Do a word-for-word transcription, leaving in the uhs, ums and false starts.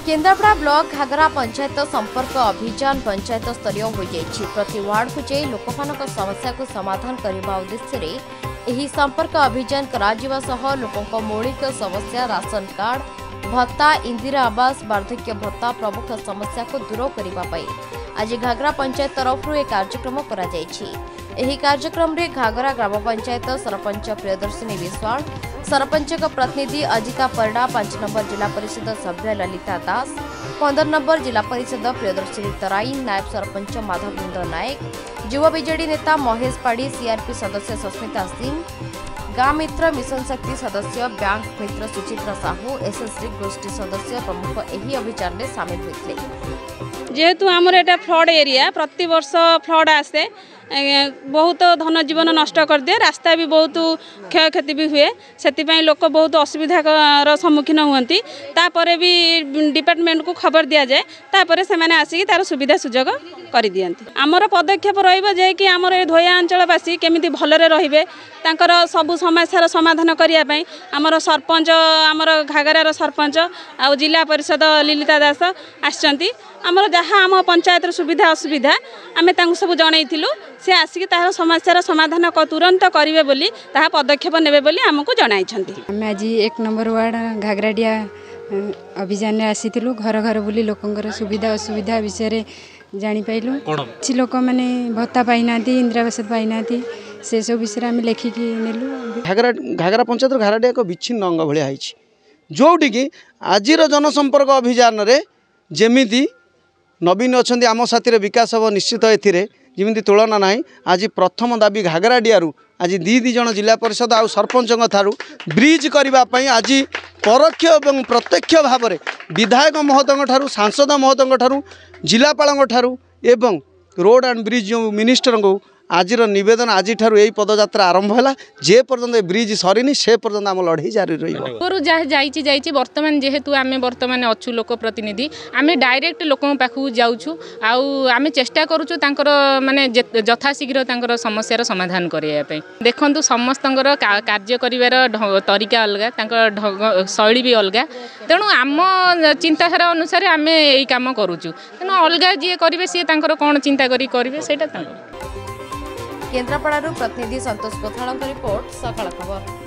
Kendrapara block घागरा पंचायत संपर्क अभियान पंचायत स्तरीय हो जाइछि। प्रति वार्ड को जाई लोकमानक समस्या को समाधान करने उद्देश्य रे एही संपर्क अभियान करा सह लोकंक मौलिक समस्या राशन कार्ड भत्ता इंदिरा आवास वार्धक्य भत्ता प्रमुख समस्या को दूर करने आज घागरा पंचायत तरफ एक कार्यक्रम करा जाइछि। एही कार्यक्रम रे घागरा ग्राम पंचायत सरपंच प्रियदर्शिनी विश्वाल सरपंच प्रतिनिधि अजिता परिड़ा पांच नंबर जिला परिषद सभ्य ललिता दास पंदर नंबर जिला परिषद प्रियदर्शिनी तराई नायब सरपंच माधवबिंद नायक युवा बीजेडी नेता महेश पाड़ी सीआरपी सदस्य सस्मिता सिंह गाँ मित्र मिशन शक्ति सदस्य बैंक मित्र सुचित्रा साहू एसएसडी गोष्ठी सदस्य प्रमुख एही अभियान में सामिल होते। जेहेतु आमर एटा फ्लड एरिया प्रति वर्ष फ्लड आसे बहुत धन जीवन नष्ट कर दिए रास्ता भी बहुत क्षय क्षति भी हुए से लोक बहुत असुविधार सम्मुखीन हुंती तापर भी डिपार्टमेंट को खबर दि जाए तापर से मैंने आसिक तार सुविधा सुजोग कर दियंती। आमर पदक्षेप रहिबो जे कि आमर धोया अंचलवासी केमिति भलरे रहिबे तांकर सबु समस्यार समाधान करिया पई आमर सरपंच आमर घागरार सरपंच आ जिला परिषद ललिता दास आछंती आमर जहाँ आम पंचायत सुविधा असुविधा आमे तांको सब जणैथिलु से आसिक तार समस्यार समाधान तुरंत करेंगे बोली ताहा पदक्षेप नेबे बोली आमको जणाइछंती। आमे आज एक नंबर वार्ड घागराडिया अभियान आसीथिलु घर घर बुली लोकंकर सुविधा असुविधा विषय जानी पाइलु कि लोक माने भत्ता पाइना इंदिरा आवास पाइना से सब विषय आम लेखिकी नेलु। घागरा घागरा पंचायत घागराडिया एक विच्छिन्न अंग भलिया आइछि जोटी कि आजिर जनसंपर्क अभियान रे जेमिति नवीन अच्छी आम साथी विकास हम निश्चित एमती तुलना ना। आज प्रथम दाबी घागराडियारू आज दी दी जन जिला परिषद आ सरपंच थारू ब्रिज करने आज परोक्ष और प्रत्यक्ष भाव में विधायक महोदय सांसद महोदय जिलापाल एवं रोड एंड ब्रिज जो मिनिस्टर को आज नवेदन आज यही पदयात्रा आरंभ है जे पर्यंत ब्रिज सरीनी से पर्यंत आम लड़ाई जारी रही। बर्तमान जेहेतु आम बर्तमान अच्छु लोक प्रतिनिधि आम डायरेक्ट लोक पाखु जाऊँ आम चेष्टा करुचु माने यथाशीघ्र समस्यार समाधान करने देखु समस्त कार्य कर तरीका अलग शैली भी अलग तेणु आम चिंताधारा अनुसार आम यही कम करुचु तेणु अलग जी करेंगे सी कौन चिंता करेंगे से केन्द्रापड़ा प्रतिनिधि संतोष कोथाल रिपोर्ट सकाळ खबर।